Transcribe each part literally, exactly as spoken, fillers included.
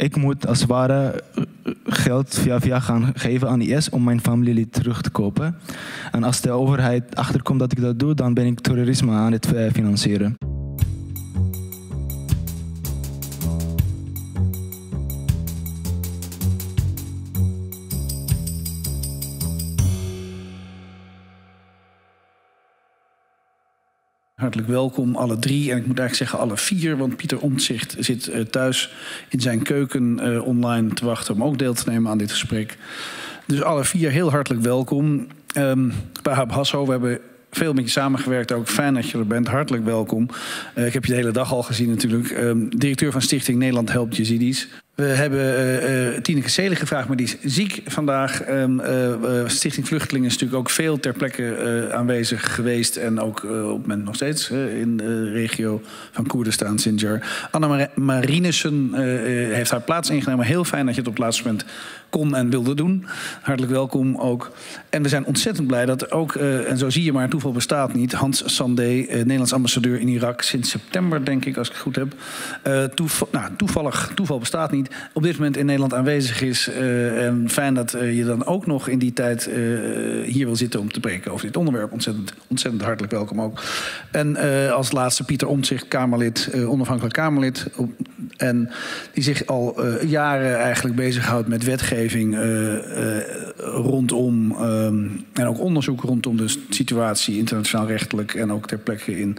ik moet als het ware geld via via gaan geven aan I S om mijn familie terug te kopen. En als de overheid achterkomt dat ik dat doe, dan ben ik terrorisme aan het financieren. Hartelijk welkom, alle drie. En ik moet eigenlijk zeggen alle vier, want Pieter Omtzigt zit uh, thuis in zijn keuken uh, online te wachten om ook deel te nemen aan dit gesprek. Dus alle vier heel hartelijk welkom. Um, Wahab Hasso, we hebben veel met je samengewerkt ook. Fijn dat je er bent. Hartelijk welkom. Uh, ik heb je de hele dag al gezien natuurlijk. Um, directeur van Stichting Nederland Helpt Jezidis. We hebben uh, uh, Tineke Seelig gevraagd, maar die is ziek vandaag. Um, uh, uh, Stichting Vluchtelingen is natuurlijk ook veel ter plekke uh, aanwezig geweest. En ook uh, op het moment nog steeds uh, in de regio van Koerdistan, Sinjar. Anna Marinissen uh, uh, heeft haar plaats ingenomen. Heel fijn dat je het op het laatste moment kon en wilde doen. Hartelijk welkom ook. En we zijn ontzettend blij dat ook, uh, en zo zie je maar, toeval bestaat niet, Hans Sandé, uh, Nederlands ambassadeur in Irak sinds september, denk ik, als ik het goed heb. Uh, toeval, nou, toevallig, toeval bestaat niet. Op dit moment in Nederland aanwezig is. Uh, en fijn dat uh, je dan ook nog in die tijd uh, hier wil zitten om te spreken over dit onderwerp. Ontzettend, ontzettend hartelijk welkom ook. En uh, als laatste Pieter Omtzigt, Kamerlid, uh, onafhankelijk Kamerlid. En die zich al uh, jaren eigenlijk bezighoudt met wetgeving uh, uh, rondom um, en ook onderzoek rondom de situatie internationaal rechtelijk en ook ter plekke in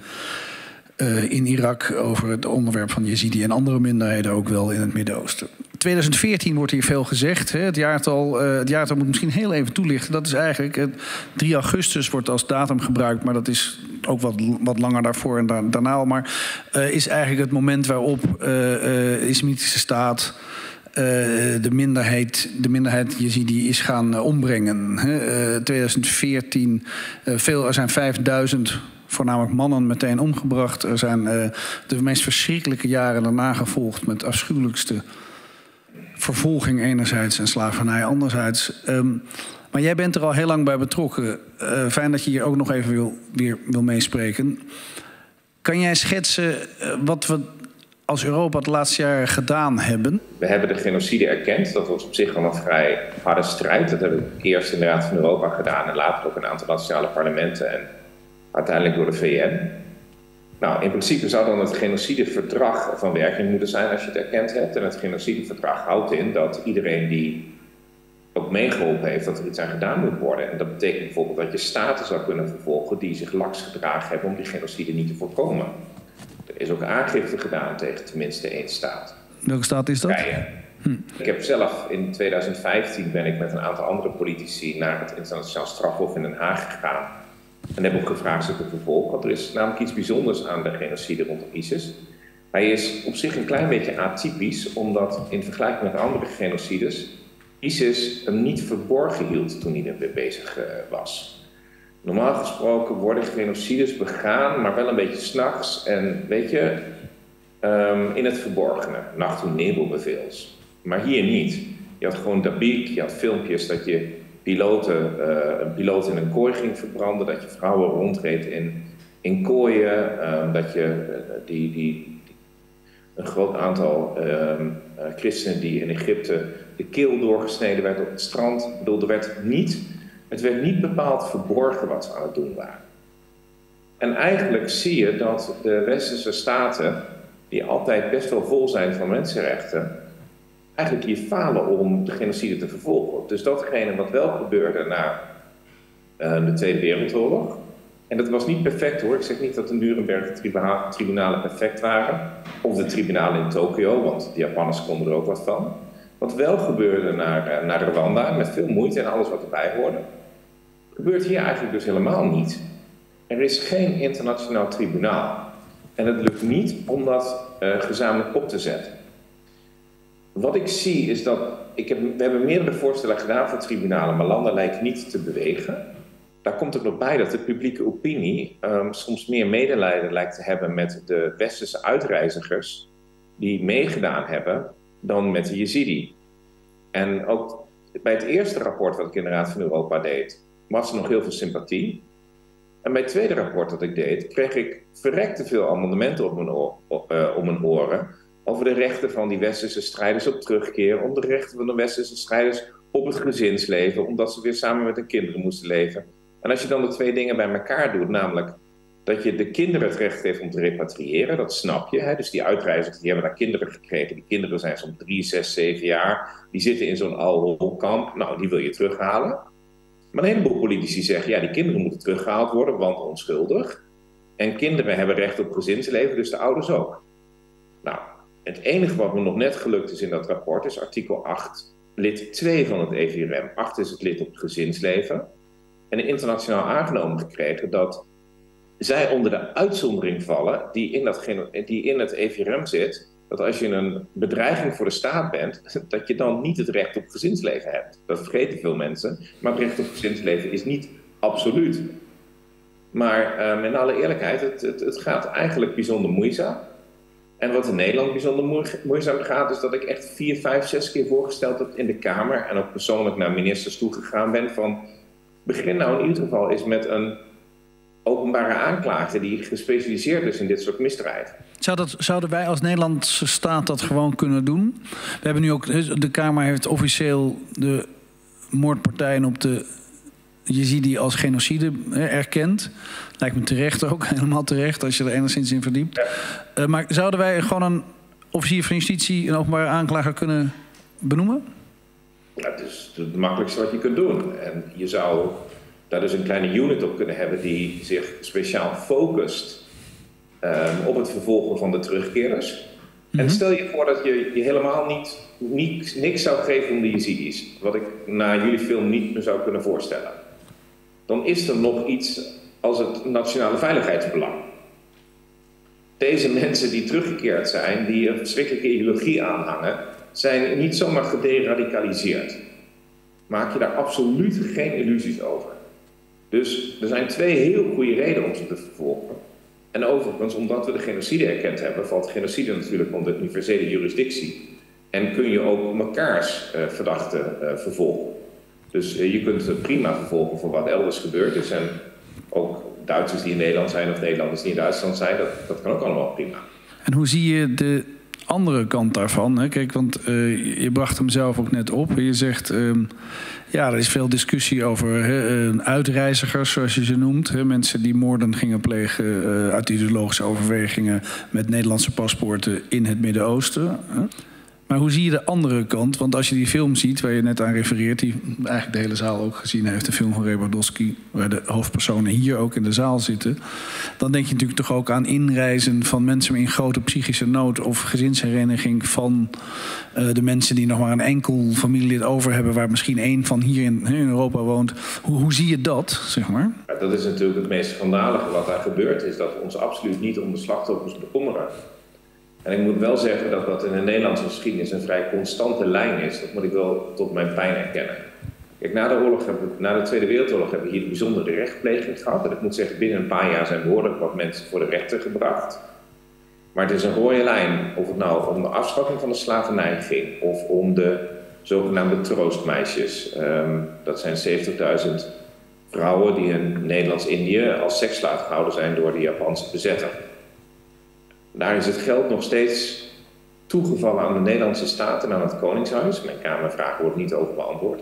Uh, in Irak over het onderwerp van Jezidi en andere minderheden ook wel in het Midden-Oosten. twintig veertien wordt hier veel gezegd. Hè? Het jaartal, uh, het jaartal moet misschien heel even toelichten. Dat is eigenlijk, uh, drie augustus wordt als datum gebruikt, maar dat is ook wat, wat langer daarvoor en da daarna al. Maar uh, is eigenlijk het moment waarop uh, uh, de Islamitische Staat Uh, de minderheid, de minderheid Jezidi is gaan uh, ombrengen. Uh, twintig veertien, uh, veel, er zijn vijfduizend voornamelijk mannen meteen omgebracht. Er zijn uh, de meest verschrikkelijke jaren daarna gevolgd met afschuwelijkste vervolging enerzijds en slavernij anderzijds. Um, maar jij bent er al heel lang bij betrokken. Uh, fijn dat je hier ook nog even wil, weer wil meespreken. Kan jij schetsen uh, wat we als Europa het laatste jaar gedaan hebben? We hebben de genocide erkend. Dat was op zich al een vrij harde strijd. Dat hebben we eerst in de Raad van Europa gedaan en later ook in een aantal nationale parlementen en uiteindelijk door de V N. Nou, in principe zou dan het genocideverdrag van werking moeten zijn als je het erkend hebt. En het genocideverdrag houdt in dat iedereen die ook meegeholpen heeft dat er iets aan gedaan moet worden. En dat betekent bijvoorbeeld dat je staten zou kunnen vervolgen die zich laks gedragen hebben om die genocide niet te voorkomen. Er is ook aangifte gedaan tegen tenminste één staat. Welke staat is dat? Turkije. Hm. Ik heb zelf in twintig vijftien ben ik met een aantal andere politici naar het internationaal strafhof in Den Haag gegaan. En heb ook gevraagd ze te vervolgen. Want er is namelijk iets bijzonders aan de genocide rondom ISIS. Hij is op zich een klein beetje atypisch, omdat in vergelijking met andere genocides ISIS hem niet verborgen hield toen hij ermee bezig uh, was. Normaal gesproken worden genocides begaan, maar wel een beetje 's nachts en weet je, um, in het verborgene, nacht- en nebelbevels. Maar hier niet. Je had gewoon dabiq, je had filmpjes dat je piloten, uh, een piloot in een kooi ging verbranden, dat je vrouwen rondreed in, in kooien, uh, dat je uh, die, die, die, een groot aantal uh, uh, christenen die in Egypte de keel doorgesneden werd op het strand. Ik bedoel, er werd niet, het werd niet bepaald verborgen wat ze aan het doen waren. En eigenlijk zie je dat de westerse staten, die altijd best wel vol zijn van mensenrechten, eigenlijk hier falen om de genocide te vervolgen. Dus datgene wat wel gebeurde na uh, de Tweede Wereldoorlog, en dat was niet perfect hoor, ik zeg niet dat de Nuremberg tribunalen perfect waren, of de tribunalen in Tokio, want de Japanners konden er ook wat van. Wat wel gebeurde naar, uh, naar Rwanda, met veel moeite en alles wat erbij hoorde, gebeurt hier eigenlijk dus helemaal niet. Er is geen internationaal tribunaal. En het lukt niet om dat uh, gezamenlijk op te zetten. Wat ik zie is dat, ik heb, we hebben meerdere voorstellen gedaan voor tribunalen, maar landen lijken niet te bewegen. Daar komt ook nog bij dat de publieke opinie um, soms meer medelijden lijkt te hebben met de westerse uitreizigers die meegedaan hebben dan met de Jezidi. En ook bij het eerste rapport wat ik in de Raad van Europa deed, was er nog heel veel sympathie. En bij het tweede rapport dat ik deed, kreeg ik verrekte veel amendementen op mijn, oor, op, uh, op mijn oren, over de rechten van die westerse strijders op terugkeer, om de rechten van de westerse strijders op het gezinsleven, omdat ze weer samen met hun kinderen moesten leven. En als je dan de twee dingen bij elkaar doet, namelijk dat je de kinderen het recht heeft om te repatriëren, dat snap je. Hè? Dus die uitreizigers die hebben daar kinderen gekregen. Die kinderen zijn zo'n drie, zes, zeven jaar. Die zitten in zo'n al-hol-kamp. Nou, die wil je terughalen. Maar een heleboel politici zeggen, ja, die kinderen moeten teruggehaald worden, want onschuldig. En kinderen hebben recht op gezinsleven, dus de ouders ook. Nou, het enige wat me nog net gelukt is in dat rapport is artikel acht, lid twee van het E V R M. acht is het lid op het gezinsleven. En internationaal aangenomen gekregen dat zij onder de uitzondering vallen die in, dat, die in het E V R M zit, dat als je een bedreiging voor de staat bent, dat je dan niet het recht op gezinsleven hebt. Dat vergeten veel mensen, maar het recht op gezinsleven is niet absoluut. Maar um, in alle eerlijkheid, het, het, het gaat eigenlijk bijzonder moeizaam. En wat in Nederland bijzonder moeizaam gaat, is dat ik echt vier, vijf, zes keer voorgesteld heb in de Kamer en ook persoonlijk naar ministers toegegaan ben van, begin nou in ieder geval eens met een openbare aanklager die gespecialiseerd is in dit soort misdrijven. Zou dat, zouden wij als Nederlandse staat dat gewoon kunnen doen? We hebben nu ook, de Kamer heeft officieel de moordpartijen op de Jezidi als genocide hè, erkend. Lijkt me terecht ook, helemaal terecht, als je er enigszins in verdiept. Ja. Uh, maar zouden wij gewoon een officier van justitie, een openbare aanklager kunnen benoemen? Ja, het is het makkelijkste wat je kunt doen. En je zou daar dus een kleine unit op kunnen hebben die zich speciaal focust um, op het vervolgen van de terugkerers. Mm-hmm. En stel je voor dat je, je helemaal niet, niet niks zou geven om de Jezidis, wat ik na jullie film niet meer zou kunnen voorstellen. Dan is er nog iets als het nationale veiligheidsbelang. Deze mensen die teruggekeerd zijn, die een verschrikkelijke ideologie aanhangen, zijn niet zomaar gederadicaliseerd. Maak je daar absoluut geen illusies over. Dus er zijn twee heel goede redenen om ze te vervolgen. En overigens, omdat we de genocide erkend hebben, valt genocide natuurlijk onder universele jurisdictie. En kun je ook mekaars uh, verdachten uh, vervolgen. Dus uh, je kunt ze prima vervolgen voor wat elders gebeurd is. En ook Duitsers die in Nederland zijn of Nederlanders die in Duitsland zijn, dat, dat kan ook allemaal prima. En hoe zie je de andere kant daarvan? Hè? Kijk, want uh, je bracht hem zelf ook net op. Je zegt, um, ja, er is veel discussie over hè, uh, uitreizigers, zoals je ze noemt. Hè? Mensen die moorden gingen plegen uh, uit ideologische overwegingen met Nederlandse paspoorten in het Midden-Oosten. Hè? Maar hoe zie je de andere kant? Want als je die film ziet, waar je net aan refereert, die eigenlijk de hele zaal ook gezien heeft, de film van Rebardowski, waar de hoofdpersonen hier ook in de zaal zitten, dan denk je natuurlijk toch ook aan inreizen van mensen in grote psychische nood of gezinshereniging van uh, de mensen die nog maar een enkel familielid over hebben, waar misschien één van hier in, in Europa woont. Hoe, hoe zie je dat, zeg maar? Ja, dat is natuurlijk het meest schandalige wat daar gebeurt, is dat we ons absoluut niet om de slachtoffers bekommeren. En ik moet wel zeggen dat dat in de Nederlandse geschiedenis een vrij constante lijn is. Dat moet ik wel tot mijn pijn erkennen. Kijk, na de, oorlog hebben, na de Tweede Wereldoorlog hebben we hier een bijzondere rechtpleging gehad. En ik moet zeggen, binnen een paar jaar zijn behoorlijk wat mensen voor de rechter gebracht. Maar het is een rode lijn, of het nou om de afschaffing van de slavernij ging, of om de zogenaamde troostmeisjes. Um, dat zijn zeventigduizend vrouwen die in Nederlands-Indië als seksslaaf gehouden zijn door de Japanse bezetter. Daar is het geld nog steeds toegevallen aan de Nederlandse staat en aan het Koningshuis. Mijn Kamervraag wordt niet over beantwoord.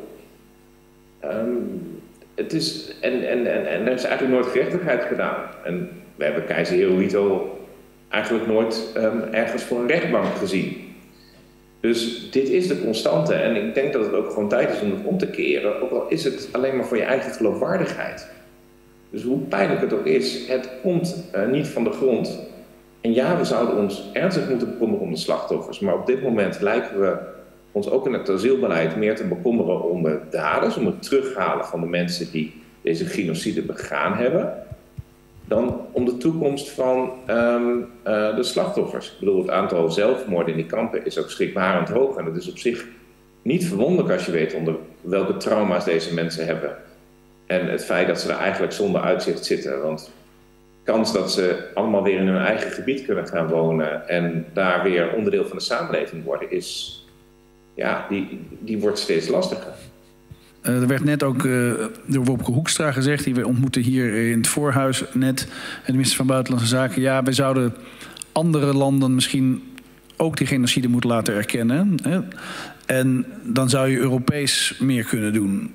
Um, het is, en, en, en, en er is eigenlijk nooit gerechtigheid gedaan. En we hebben keizer Hirohito eigenlijk nooit um, ergens voor een rechtbank gezien. Dus dit is de constante. En ik denk dat het ook gewoon tijd is om het om te keren. Ook al is het alleen maar voor je eigen geloofwaardigheid. Dus hoe pijnlijk het ook is, het komt uh, niet van de grond. En ja, we zouden ons ernstig moeten bekommeren om de slachtoffers. Maar op dit moment lijken we ons ook in het asielbeleid meer te bekommeren om de daders, om het terughalen van de mensen die deze genocide begaan hebben, dan om de toekomst van um, uh, de slachtoffers. Ik bedoel, het aantal zelfmoorden in die kampen is ook schrikbarend hoog. En dat is op zich niet verwonderlijk als je weet onder welke trauma's deze mensen hebben. En het feit dat ze er eigenlijk zonder uitzicht zitten. Want de kans dat ze allemaal weer in hun eigen gebied kunnen gaan wonen en daar weer onderdeel van de samenleving worden, is, ja, die, die wordt steeds lastiger. Uh, er werd net ook uh, door Wopke Hoekstra gezegd, die we ontmoeten hier in het voorhuis net, de minister van Buitenlandse Zaken. Ja, we zouden andere landen misschien ook die genocide moet laten erkennen. Hè? En dan zou je Europees meer kunnen doen.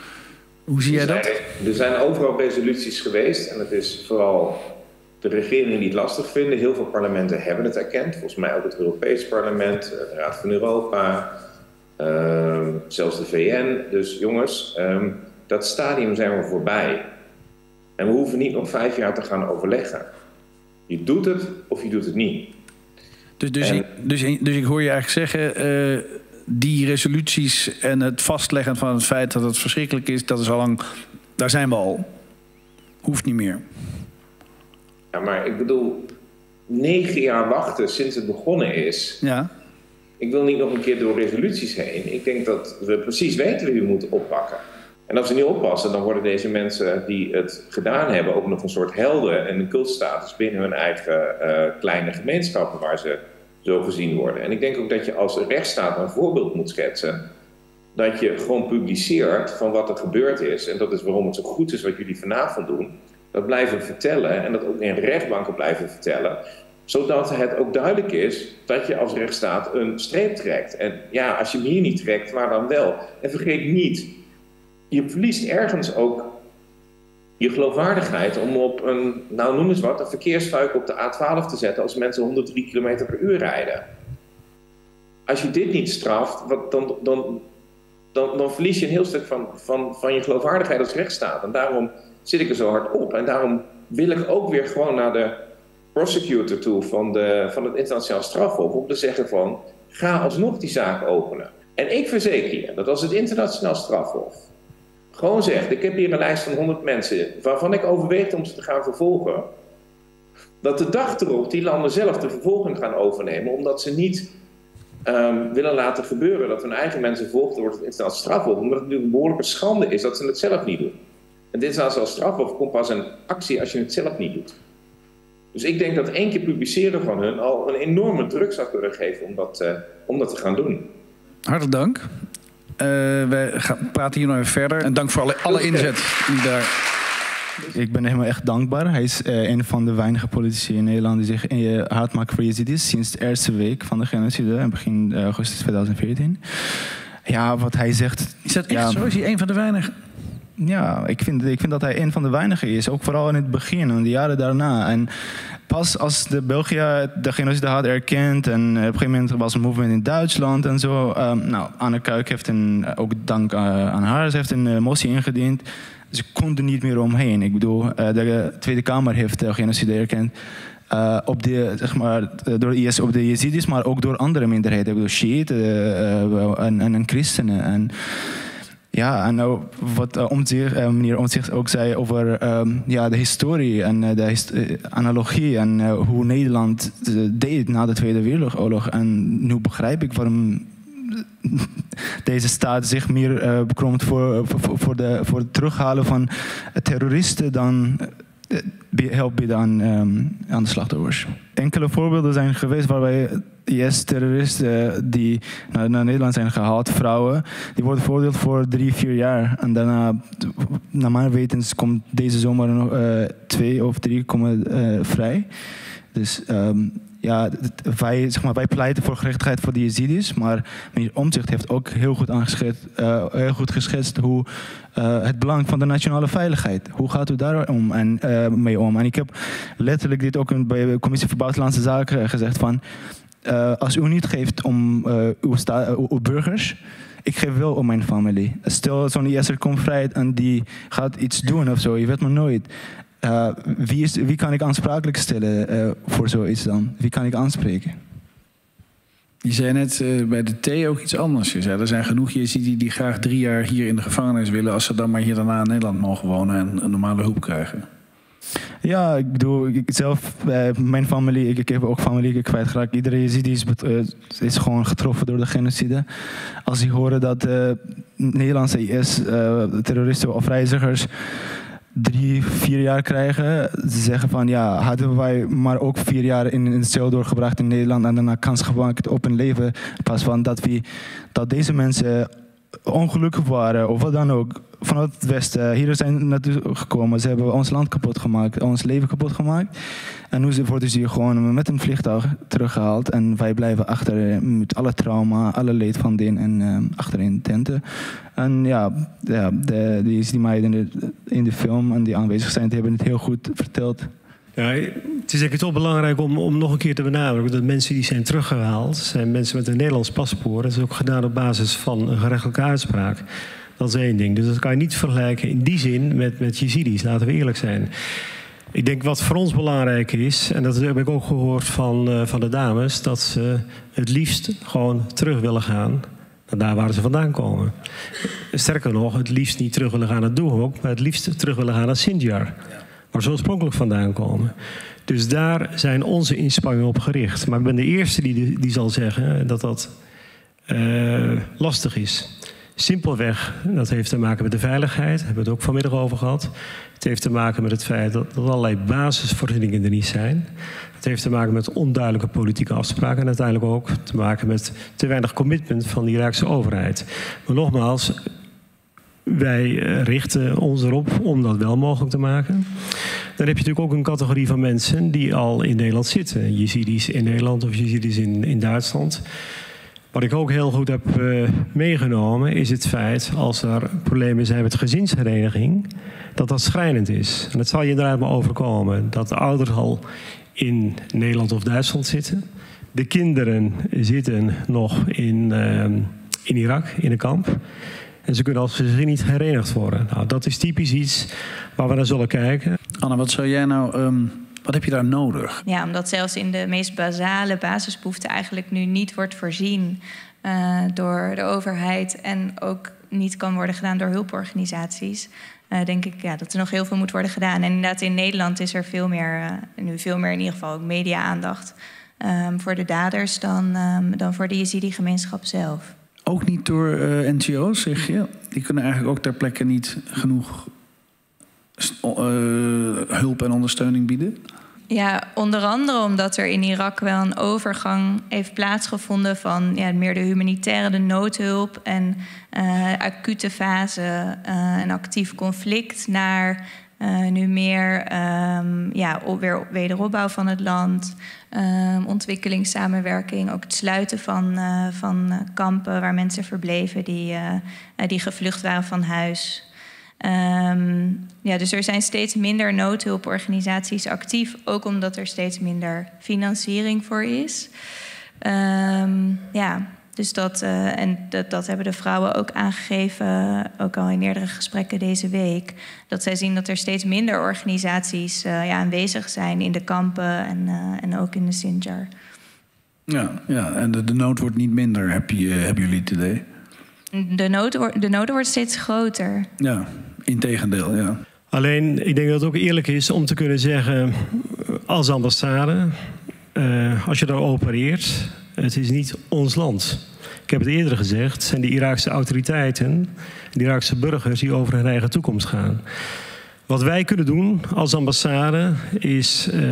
Hoe zie jij dat? Er zijn, er zijn overal resoluties geweest en het is vooral de regeringen die het lastig vinden. Heel veel parlementen hebben het erkend. Volgens mij ook het Europees Parlement, de Raad van Europa, uh, zelfs de V N. Dus jongens, um, dat stadium zijn we voorbij. En we hoeven niet nog vijf jaar te gaan overleggen. Je doet het of je doet het niet. Dus, dus, en, ik, dus, dus ik hoor je eigenlijk zeggen, uh, die resoluties en het vastleggen van het feit dat het verschrikkelijk is, dat is al lang, daar zijn we al. Hoeft niet meer. Ja, maar ik bedoel, negen jaar wachten sinds het begonnen is. Ja. Ik wil niet nog een keer door resoluties heen. Ik denk dat we precies weten wie we moeten oppakken. En als we niet oppassen, dan worden deze mensen die het gedaan hebben ook nog een soort helden en een cultstatus binnen hun eigen uh, kleine gemeenschappen waar ze zo gezien worden. En ik denk ook dat je als rechtsstaat een voorbeeld moet schetsen, dat je gewoon publiceert van wat er gebeurd is. En dat is waarom het zo goed is wat jullie vanavond doen. Dat blijven vertellen en dat ook in rechtbanken blijven vertellen. Zodat het ook duidelijk is dat je als rechtsstaat een streep trekt. En ja, als je hem hier niet trekt, waar dan wel? En vergeet niet, je verliest ergens ook je geloofwaardigheid om op een, nou noem eens wat, een verkeersfuik op de A twaalf te zetten als mensen honderddrie kilometer per uur rijden. Als je dit niet straft, wat, dan, dan, dan, dan verlies je een heel stuk van, van, van je geloofwaardigheid als rechtsstaat. En daarom zit ik er zo hard op. En daarom wil ik ook weer gewoon naar de prosecutor toe van, de, van het internationaal strafhof om te zeggen van, ga alsnog die zaak openen. En ik verzeker je dat als het internationaal strafhof gewoon zegt, ik heb hier een lijst van honderd mensen waarvan ik overweeg om ze te gaan vervolgen, dat de dag erop die landen zelf de vervolging gaan overnemen, omdat ze niet um, willen laten gebeuren dat hun eigen mensen vervolgd worden door het internationaal strafhof, omdat het natuurlijk een behoorlijke schande is dat ze het zelf niet doen. En dit internationaal strafhof komt pas in actie als je het zelf niet doet. Dus ik denk dat één keer publiceren van hun al een enorme druk zou kunnen geven om dat, uh, om dat te gaan doen. Hartelijk dank. Uh, we gaan praten hier nog even verder. En dank voor alle, alle inzet die daar. Ik ben helemaal echt dankbaar. Hij is uh, een van de weinige politici in Nederland die zich uh, hard maakt voor Jezidis sinds de eerste week van de genocide, begin uh, augustus tweeduizend veertien. Ja, wat hij zegt. Is dat echt ja, zo? Is hij een van de weinigen? Ja, ik vind, ik vind dat hij een van de weinigen is. Ook vooral in het begin en de jaren daarna. En pas als de België de genocide had erkend en op een gegeven moment was een movement in Duitsland en zo. Um, nou, Anne Kuik heeft een, ook dank uh, aan haar, ze heeft een uh, motie ingediend. Ze konden niet meer omheen. Ik bedoel, uh, de Tweede Kamer heeft de genocide erkend. Uh, op de, zeg maar, door I S op de Jezidis, maar ook door andere minderheden. Ik bedoel, Shiiten uh, uh, en, en, en christenen. En, ja, en nou, wat uh, Omtzigt, uh, meneer Omtzigt ook zei over um, ja, de historie en uh, de hist uh, analogie en uh, hoe Nederland uh, deed na de Tweede Wereldoorlog. En nu begrijp ik waarom deze staat zich meer uh, bekromt voor, voor, voor, de, voor het terughalen van terroristen dan uh, help bieden aan, um, aan de slachtoffers. Enkele voorbeelden zijn geweest waarbij I S-terroristen die naar, naar Nederland zijn gehaald, vrouwen, die worden veroordeeld voor drie, vier jaar. En daarna, naar mijn wetens, komt deze zomer nog uh, twee of drie komen uh, vrij. Dus um, ja, wij, zeg maar, wij pleiten voor gerechtigheid voor de Jezidis, maar meneer Omtzigt heeft ook heel goed, aangeschetst, uh, heel goed geschetst hoe uh, het belang van de nationale veiligheid. Hoe gaat u daar om en, uh, mee om? En ik heb letterlijk dit ook bij de Commissie voor Buitenlandse Zaken gezegd van, uh, als u niet geeft om uh, uw, sta- uh, uw burgers, ik geef wel om mijn familie. Stel zo'n I S'er komt vrij en die gaat iets doen of zo, je weet maar nooit. Uh, wie, is, wie kan ik aansprakelijk stellen uh, voor zoiets dan? Wie kan ik aanspreken? Je zei net uh, bij de T ook iets anders. Je zei, er zijn genoeg Jezidi die graag drie jaar hier in de gevangenis willen, als ze dan maar hier daarna in Nederland mogen wonen en een normale hulp krijgen. Ja, ik bedoel, ik zelf, uh, mijn familie, ik, ik heb ook familie kwijtgeraakt. Iedere Jezidi is, uh, is gewoon getroffen door de genocide. Als die horen dat uh, Nederlandse I S-terroristen uh, of reizigers drie, vier jaar krijgen. Ze zeggen van ja, hadden wij maar ook vier jaar in een cel doorgebracht in Nederland en daarna kans gemaakt op een leven. Pas van dat, we, dat deze mensen ongelukkig waren of wat dan ook. vanuit het Westen. Hier zijn naartoe gekomen. Ze hebben ons land kapot gemaakt, ons leven kapot gemaakt. En nu worden ze hier gewoon met een vliegtuig teruggehaald. En wij blijven achter met alle trauma, alle leed van dien en uh, achter in de tenten. En ja, ja de, die, die meiden in de, in de film en die aanwezig zijn, die hebben het heel goed verteld. Ja, het is denk ik toch belangrijk om, om nog een keer te benadrukken dat mensen die zijn teruggehaald, zijn mensen met een Nederlands paspoort. Dat is ook gedaan op basis van een gerechtelijke uitspraak. Dat is één ding. Dus dat kan je niet vergelijken in die zin met, met Jezidis, laten we eerlijk zijn. Ik denk wat voor ons belangrijk is, en dat heb ik ook gehoord van, uh, van de dames, dat ze het liefst gewoon terug willen gaan naar daar waar ze vandaan komen. Sterker nog, het liefst niet terug willen gaan naar Duhok, maar het liefst terug willen gaan naar Sinjar, waar ze oorspronkelijk vandaan komen. Dus daar zijn onze inspanningen op gericht. Maar ik ben de eerste die, die zal zeggen dat dat uh, lastig is. Simpelweg, dat heeft te maken met de veiligheid. Daar hebben we het ook vanmiddag over gehad. Het heeft te maken met het feit dat, dat allerlei basisvoorzieningen er niet zijn. Het heeft te maken met onduidelijke politieke afspraken. En uiteindelijk ook te maken met te weinig commitment van de Iraakse overheid. Maar nogmaals, wij richten ons erop om dat wel mogelijk te maken. Dan heb je natuurlijk ook een categorie van mensen die al in Nederland zitten. Jezidis in Nederland of Jezidis in, in Duitsland. Wat ik ook heel goed heb uh, meegenomen is het feit, als er problemen zijn met gezinshereniging, dat dat schrijnend is. En dat zal je inderdaad maar overkomen. Dat de ouders al in Nederland of Duitsland zitten. De kinderen zitten nog in, uh, in Irak, in een kamp. En ze kunnen als gezin niet herenigd worden. Nou, dat is typisch iets waar we naar zullen kijken. Anna, wat zou jij nou... Um... Wat heb je daar nodig? Ja, omdat zelfs in de meest basale basisbehoeften eigenlijk nu niet wordt voorzien uh, door de overheid en ook niet kan worden gedaan door hulporganisaties. Uh, denk ik ja, dat er nog heel veel moet worden gedaan. En inderdaad, in Nederland is er veel meer, uh, nu veel meer in ieder geval ook media-aandacht um, voor de daders dan, um, dan voor de Jezidi-gemeenschap zelf. Ook niet door uh, N G O's, zeg je? Die kunnen eigenlijk ook ter plekke niet genoeg Uh, hulp en ondersteuning bieden? Ja, onder andere omdat er in Irak wel een overgang heeft plaatsgevonden van ja, meer de humanitaire, de noodhulp en uh, acute fase uh, een actief conflict naar uh, nu meer um, ja, op, weer wederopbouw van het land, um, ontwikkelingssamenwerking, ook het sluiten van, uh, van uh, kampen waar mensen verbleven die, uh, die gevlucht waren van huis. Um, ja, dus er zijn steeds minder noodhulporganisaties actief, ook omdat er steeds minder financiering voor is. Um, ja, dus dat, uh, en dat, dat hebben de vrouwen ook aangegeven, ook al in eerdere gesprekken deze week, dat zij zien dat er steeds minder organisaties uh, ja, aanwezig zijn in de kampen en, uh, en ook in de Sinjar. Ja, ja, en de, de nood wordt niet minder, heb je, hebben jullie het idee? De nood, de nood wordt steeds groter. Ja, integendeel, ja. Alleen, ik denk dat het ook eerlijk is om te kunnen zeggen, als ambassade, uh, als je daar opereert, het is niet ons land. Ik heb het eerder gezegd, het zijn de Iraakse autoriteiten, de Iraakse burgers die over hun eigen toekomst gaan. Wat wij kunnen doen als ambassade is uh,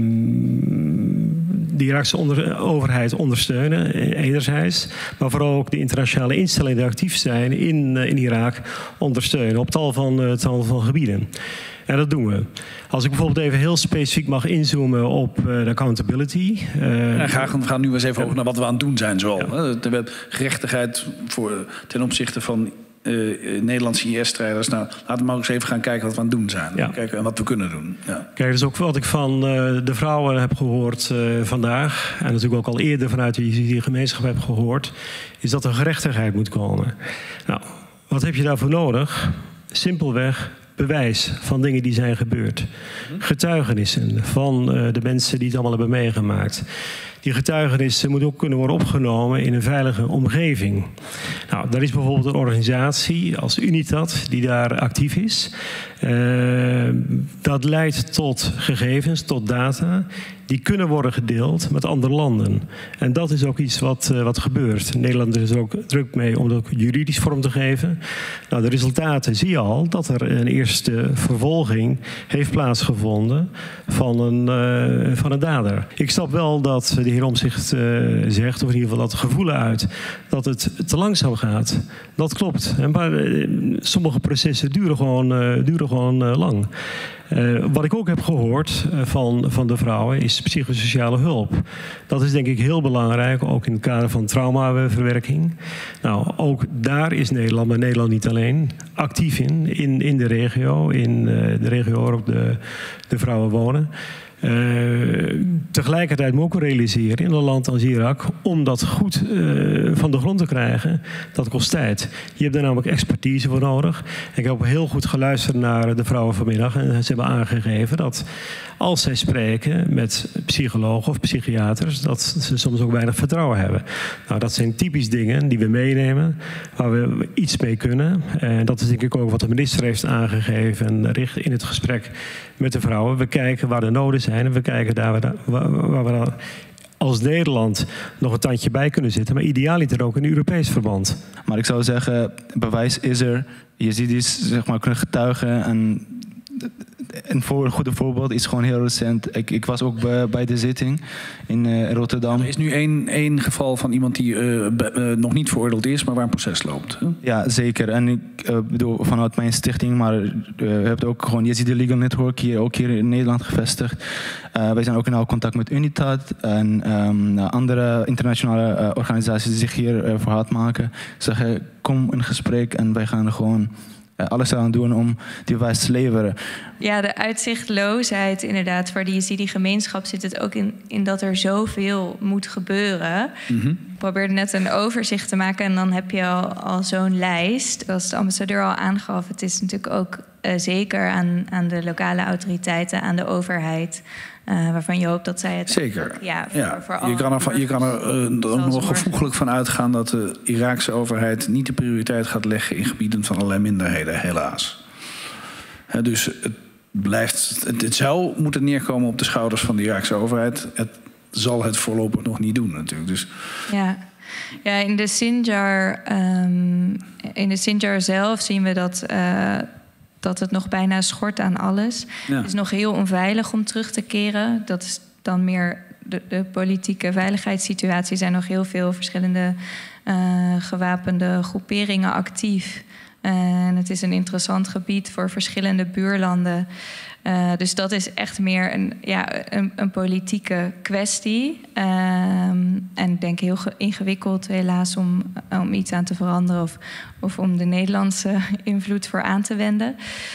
de Iraakse onder, overheid ondersteunen, enerzijds, maar vooral ook de internationale instellingen die actief zijn in, uh, in Irak ondersteunen op tal van, uh, tal van gebieden. En dat doen we. Als ik bijvoorbeeld even heel specifiek mag inzoomen op uh, de accountability. Uh, ja, graag, we gaan nu eens even over naar wat we aan het doen zijn. Zoal, ja. De gerechtigheid voor, ten opzichte van Uh, Nederlandse I S-strijders. Nou, laten we maar eens even gaan kijken wat we aan het doen zijn. Ja. Kijken en wat we kunnen doen. Ja. Kijk, dat is ook wat ik van uh, de vrouwen heb gehoord uh, vandaag. En natuurlijk ook al eerder vanuit de gemeenschap heb gehoord. Is dat er gerechtigheid moet komen. Nou, wat heb je daarvoor nodig? Simpelweg bewijs van dingen die zijn gebeurd. Getuigenissen van uh, de mensen die het allemaal hebben meegemaakt. Die getuigenissen moeten ook kunnen worden opgenomen in een veilige omgeving. Nou, daar is bijvoorbeeld een organisatie als UNITAD die daar actief is. Uh, dat leidt tot gegevens, tot data. Die kunnen worden gedeeld met andere landen. En dat is ook iets wat, uh, wat gebeurt. Nederland is er ook druk mee om dat ook juridisch vorm te geven. Nou, de resultaten zie je al dat er een eerste vervolging heeft plaatsgevonden van een, uh, van een dader. Ik snap wel dat die de heer Omtzigt uh, zegt, of in ieder geval dat gevoel uit, dat het te langzaam gaat. Dat klopt. Maar uh, sommige processen duren gewoon, uh, duren gewoon uh, lang. Uh, wat ik ook heb gehoord uh, van, van de vrouwen is psychosociale hulp. Dat is denk ik heel belangrijk, ook in het kader van traumaverwerking. Nou, ook daar is Nederland, maar Nederland niet alleen, actief in, in, in de regio, in uh, de regio waar ook de, de vrouwen wonen. Uh, tegelijkertijd moet ik ook realiseren in een land als Irak, om dat goed uh, van de grond te krijgen, dat kost tijd. Je hebt daar namelijk expertise voor nodig. Ik heb heel goed geluisterd naar de vrouwen vanmiddag en ze hebben aangegeven dat als zij spreken met psychologen of psychiaters, dat ze soms ook weinig vertrouwen hebben. Nou, dat zijn typisch dingen die we meenemen, waar we iets mee kunnen. En dat is denk ik ook wat de minister heeft aangegeven en richt in het gesprek met de vrouwen. We kijken waar de noden zijn en we kijken daar waar, waar we als Nederland nog een tandje bij kunnen zitten, maar idealiter ook in Europees verband. Maar ik zou zeggen, bewijs is er. Je ziet iets, zeg maar, kunnen getuigen. En een, voor, een goede voorbeeld is gewoon heel recent. Ik, ik was ook bij, bij de zitting in uh, Rotterdam. Er is nu één, één geval van iemand die uh, be, uh, nog niet veroordeeld is, maar waar een proces loopt. Hè? Ja, zeker. En ik uh, bedoel, vanuit mijn stichting, maar uh, je hebt ook gewoon, je ziet de Legal Network hier, ook hier in Nederland gevestigd. Uh, wij zijn ook in nauw contact met UNITAD en um, andere internationale uh, organisaties die zich hier uh, voor hard maken. Zeggen, kom in gesprek en wij gaan er gewoon alles aan doen om die bewijs te leveren. Ja, de uitzichtloosheid inderdaad. Voor die Yazidi-gemeenschap zit het ook in, in dat er zoveel moet gebeuren. Mm-hmm. Ik probeerde net een overzicht te maken en dan heb je al, al zo'n lijst. Zoals de ambassadeur al aangaf, het is natuurlijk ook uh, zeker aan, aan de lokale autoriteiten, aan de overheid, Uh, waarvan je hoopt dat zij het... Zeker. Ja, voor, ja. voor je kan er, je kan er uh, nog gevoeglijk van uitgaan dat de Iraakse overheid niet de prioriteit gaat leggen in gebieden van allerlei minderheden, helaas. Uh, dus het blijft, het, het zou moeten neerkomen op de schouders van de Iraakse overheid. Het zal het voorlopig nog niet doen natuurlijk. Dus... Ja. Ja, in de Sinjar, um, in de Sinjar zelf zien we dat... Uh, dat het nog bijna schort aan alles. Ja. Het is nog heel onveilig om terug te keren. Dat is dan meer de, de politieke veiligheidssituatie. Er zijn nog heel veel verschillende uh, gewapende groeperingen actief. Uh, en het is een interessant gebied voor verschillende buurlanden. Uh, dus dat is echt meer een, ja, een, een politieke kwestie. Uh, en ik denk heel ingewikkeld helaas om, om iets aan te veranderen... of, of om de Nederlandse invloed voor aan te wenden.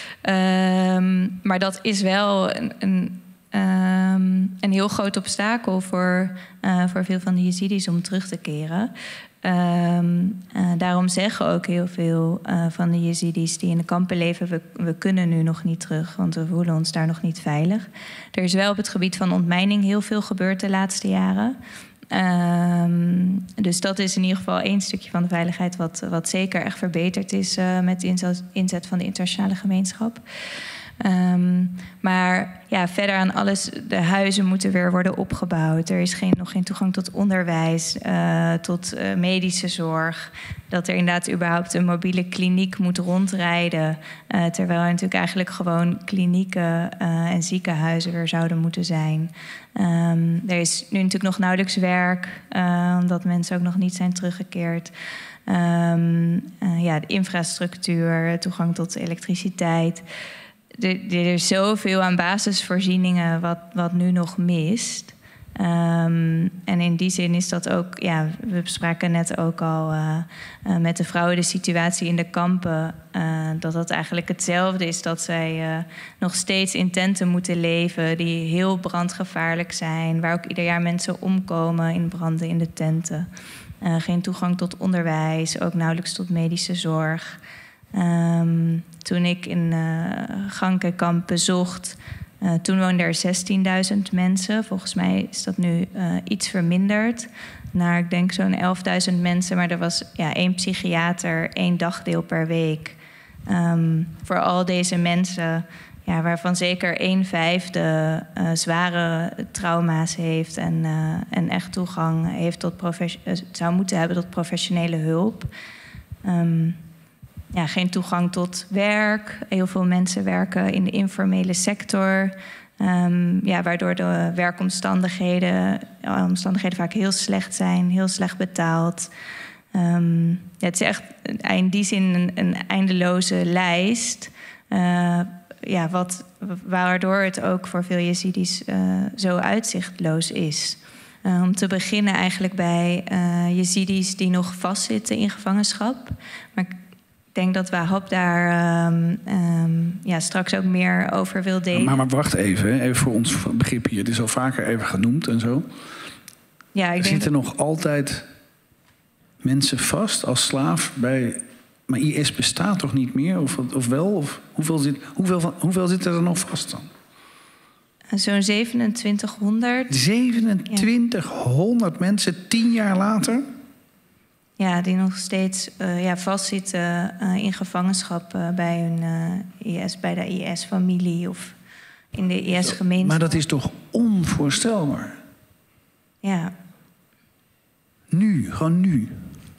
Uh, maar dat is wel een, een, um, een heel groot obstakel voor, uh, voor veel van de Yazidis om terug te keren. Um, uh, daarom zeggen ook heel veel uh, van de Yazidis die in de kampen leven... We, we kunnen nu nog niet terug, want we voelen ons daar nog niet veilig. Er is wel op het gebied van ontmijning heel veel gebeurd de laatste jaren. Um, dus dat is in ieder geval één stukje van de veiligheid... wat, wat zeker echt verbeterd is uh, met de inzet van de internationale gemeenschap. Um, maar ja, verder aan alles, de huizen moeten weer worden opgebouwd. Er is geen, nog geen toegang tot onderwijs, uh, tot uh, medische zorg. Dat er inderdaad überhaupt een mobiele kliniek moet rondrijden. Uh, terwijl er natuurlijk eigenlijk gewoon klinieken uh, en ziekenhuizen weer zouden moeten zijn. Um, er is nu natuurlijk nog nauwelijks werk, uh, omdat mensen ook nog niet zijn teruggekeerd. Um, uh, ja, de infrastructuur, toegang tot elektriciteit... Er is zoveel aan basisvoorzieningen wat, wat nu nog mist. Um, en in die zin is dat ook... Ja, we spraken net ook al uh, uh, met de vrouwen de situatie in de kampen... Uh, dat dat eigenlijk hetzelfde is. Dat zij uh, nog steeds in tenten moeten leven... die heel brandgevaarlijk zijn. Waar ook ieder jaar mensen omkomen in branden in de tenten. Uh, geen toegang tot onderwijs, ook nauwelijks tot medische zorg... Um, toen ik in uh, Gankenkamp bezocht, uh, toen woonden er zestienduizend mensen. Volgens mij is dat nu uh, iets verminderd naar, ik denk, zo'n elfduizend mensen. Maar er was ja, één psychiater, één dagdeel per week. Um, voor al deze mensen, ja, waarvan zeker een vijfde uh, zware trauma's heeft... en, uh, en echt toegang heeft tot profes- uh, zou moeten hebben tot professionele hulp... Um, Ja, geen toegang tot werk. Heel veel mensen werken in de informele sector. Um, ja, waardoor de werkomstandigheden omstandigheden vaak heel slecht zijn, heel slecht betaald. Um, ja, het is echt in die zin een, een eindeloze lijst. Uh, ja, wat, waardoor het ook voor veel Jezidis uh, zo uitzichtloos is. Uh, om te beginnen eigenlijk bij uh, Jezidis die nog vastzitten in gevangenschap. Maar ik denk dat Wahab daar um, um, ja, straks ook meer over wil delen. Maar, maar wacht even, even voor ons begrip hier. Het is al vaker even genoemd en zo. Ja, ik er denk zitten dat... nog altijd mensen vast als slaaf bij... Maar I S bestaat toch niet meer? Of, of wel? Of hoeveel, zit, hoeveel, van, hoeveel zitten er nog vast dan? Zo'n zevenentwintighonderd. zevenentwintighonderd ja. mensen, tien jaar later? Ja, die nog steeds uh, ja, vastzitten uh, in gevangenschap uh, bij, hun, uh, I S, bij de I S-familie of in de I S-gemeente. Maar dat is toch onvoorstelbaar? Ja. Nu, gewoon nu.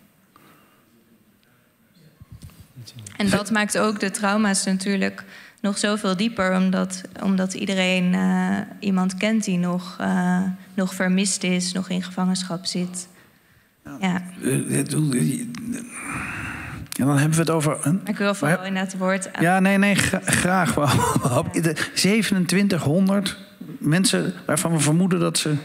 En dat maakt ook de trauma's natuurlijk nog zoveel dieper, omdat, omdat iedereen uh, iemand kent die nog, uh, nog vermist is, nog in gevangenschap zit. Ja. Ja, dan hebben we het over... Een... Ik wil vooral inderdaad het woord... Aan... Ja, nee, nee, gra- graag. zevenentwintighonderd mensen waarvan we vermoeden dat ze...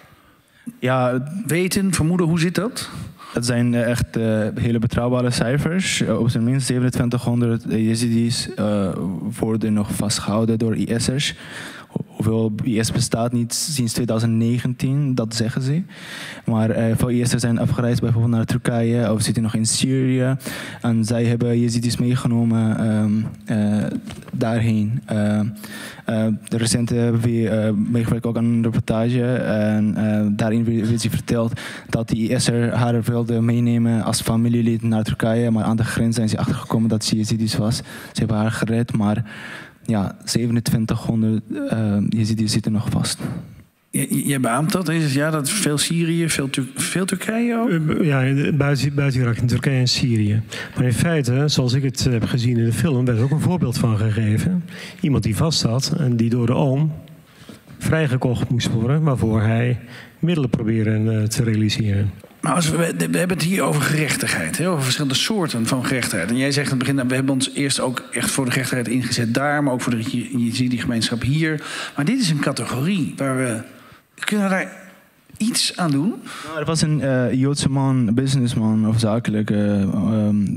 Ja, weten, vermoeden, hoe zit dat? Het zijn echt uh, hele betrouwbare cijfers. Uh, op zijn minst zevenentwintighonderd Jezidis uh, worden nog vastgehouden door I S'ers. Hoeveel I S bestaat niet sinds twintig negentien, dat zeggen ze. Maar uh, veel I S'ers zijn afgereisd bijvoorbeeld naar Turkije of zitten nog in Syrië. En zij hebben Jezidis meegenomen um, uh, daarheen. Uh, uh, recent hebben we uh, meegewerkt ook aan een reportage. En uh, daarin werd ze verteld dat die I S'er haar wilde meenemen als familielid naar Turkije. Maar aan de grens zijn ze achtergekomen dat ze Jezidis was. Ze hebben haar gered, maar... Ja, zevenentwintighonderd uh, Jezidis zitten nog vast. Jij beaamt dat? Is het, ja, dat veel Syrië, veel, Tur- veel Turkije ook? Uh, ja, buiten, buiten Irak, in Turkije en Syrië. Maar in feite, zoals ik het heb gezien in de film, werd er ook een voorbeeld van gegeven. Iemand die vast zat en die door de oom vrijgekocht moest worden, waarvoor hij middelen proberen uh, te realiseren. Maar als we, we hebben het hier over gerechtigheid, hè, over verschillende soorten van gerechtigheid. En jij zegt in het begin, we hebben ons eerst ook echt voor de gerechtigheid ingezet daar, maar ook voor de Jezidi-gemeenschap hier. Maar dit is een categorie waar we... Kunnen we daar iets aan doen? Nou, er was een uh, Joodse man, businessman of zakelijke um,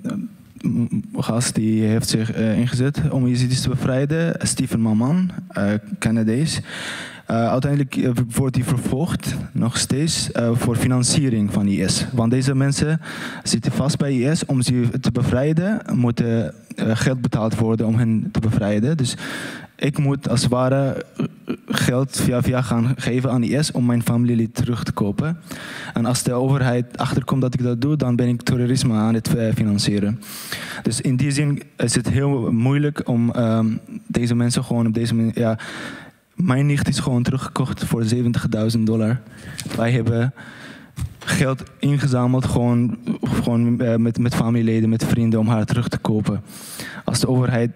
gast die heeft zich uh, ingezet om Jezidis te bevrijden. Stephen Maman, uh, Canadees. Uh, uiteindelijk uh, wordt hij vervolgd, nog steeds, uh, voor financiering van I S. Want deze mensen zitten vast bij I S. Om ze te bevrijden, moet uh, geld betaald worden om hen te bevrijden. Dus ik moet als het ware geld via via gaan geven aan I S om mijn familielid terug te kopen. En als de overheid achterkomt dat ik dat doe, dan ben ik terrorisme aan het uh, financieren. Dus in die zin is het heel moeilijk om um, deze mensen gewoon op deze manier... Ja, mijn nicht is gewoon teruggekocht voor zeventigduizend dollar. Wij hebben geld ingezameld, gewoon, gewoon uh, met, met familieleden, met vrienden, om haar terug te kopen. Als de overheid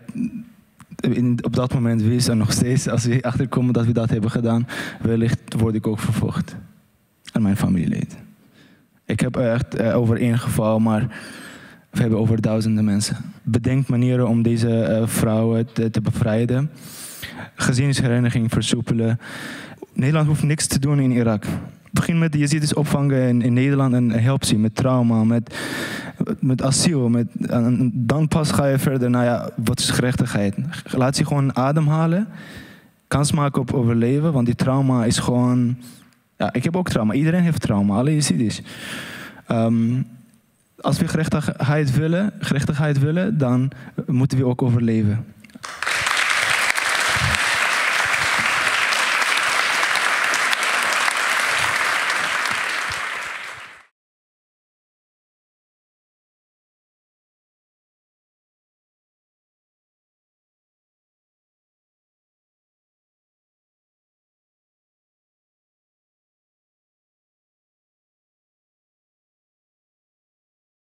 in, op dat moment wist, en nog steeds, als we achterkomen dat we dat hebben gedaan, wellicht word ik ook vervolgd. En mijn familieleden. Ik heb echt uh, over één geval, maar we hebben over duizenden mensen. Bedenk manieren om deze uh, vrouwen te, te bevrijden. Gezinshereniging versoepelen. Nederland hoeft niks te doen in Irak. Begin met de Jezidis opvangen in, in Nederland en help ze met trauma, met, met asiel. Met, en dan pas ga je verder naar, ja, wat is gerechtigheid. Laat ze gewoon ademhalen. Kans maken op overleven, want die trauma is gewoon... Ja, ik heb ook trauma. Iedereen heeft trauma, alle Jezidis. Um, als we gerechtigheid willen, gerechtigheid willen, dan moeten we ook overleven.